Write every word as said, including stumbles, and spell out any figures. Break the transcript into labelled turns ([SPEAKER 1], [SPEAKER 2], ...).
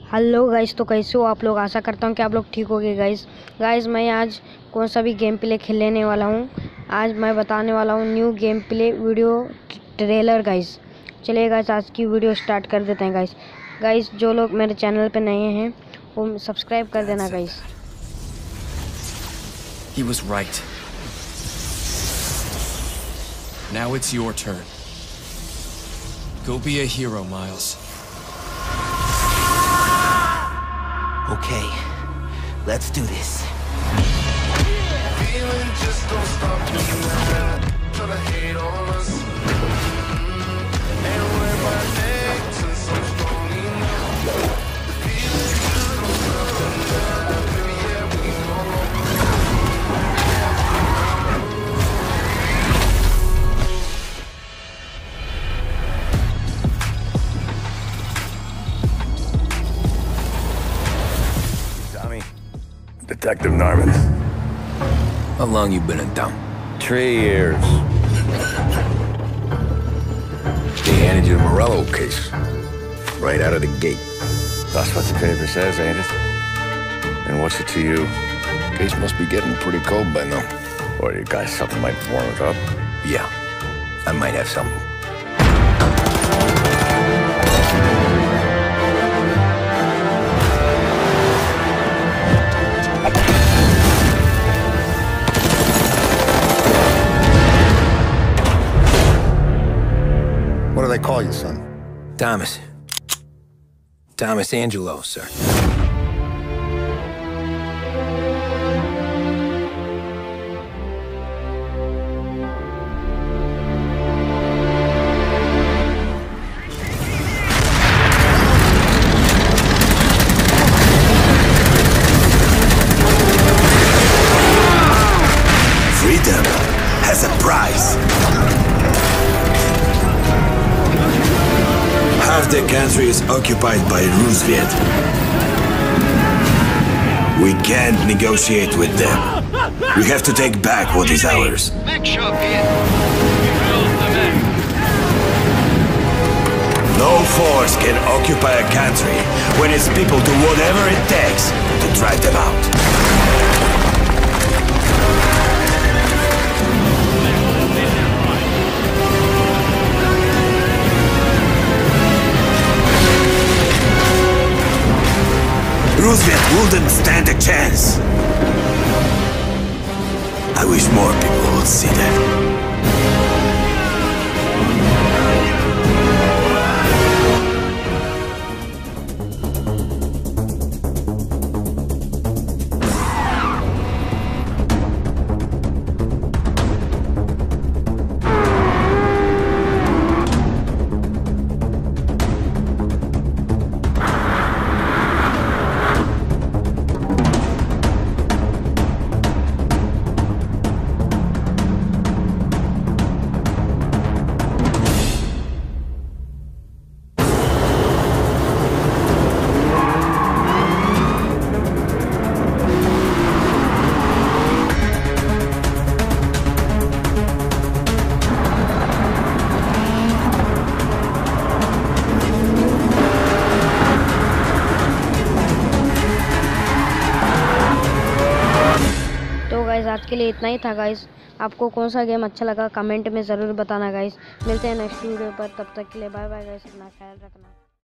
[SPEAKER 1] Hello guys, तो कैसे हो आप लोग। आशा करता हूँ कि आप लोग ठीक होगे गाइस। गाइस मैं आज कौन सा भी गेम प्ले खेलने वाला हूँ। आज मैं बताने वाला हूँ new game play video trailer guys. चलिए गाइस आज की वीडियो स्टार्ट कर देते हैं गाइस। गाइस जो लोग मेरे चैनल पे नए हैं वो सब्सक्राइब कर देना guys.
[SPEAKER 2] He was right. Now it's your turn. Go be a hero, Miles.
[SPEAKER 3] Okay, let's do this.
[SPEAKER 4] Feeling just don't stop me now. Try to hate on us. Ain't worried about next and so strong enough. Feeling just don't stop me now. Baby, yeah, we know.
[SPEAKER 5] Tommy, Detective Norman.
[SPEAKER 3] How long you been in town?
[SPEAKER 5] Three years.
[SPEAKER 3] They handed you the Morello case. Right out of the gate.
[SPEAKER 5] That's what the paper says, ain't it? And what's it to you?
[SPEAKER 3] Case must be getting pretty cold by now.
[SPEAKER 5] Or you got something might warm it up?
[SPEAKER 3] Yeah, I might have something.
[SPEAKER 6] What do they call you, son?
[SPEAKER 3] Thomas. Thomas Angelo, sir.
[SPEAKER 7] Freedom has a price. Half the country is occupied by Roosevelt. We can't negotiate with them. We have to take back what is ours. No force can occupy a country when its people do whatever it takes to drive them out. Roosevelt wouldn't stand a chance. I wish more people would see that.
[SPEAKER 1] आज के लिए इतना ही था guys. आपको कौन सा game अच्छा लगा कमेंट में ज़रूर बताना गाइस। मिलते हैं नेक्स्ट वीडियो पर, तब तक के लिए बाय बाय गाइस। अपना ख्याल रखना।